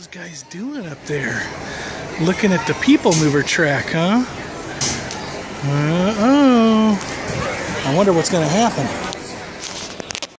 guys doing up there? Looking at the people mover track, huh? Uh-oh. I wonder what's going to happen.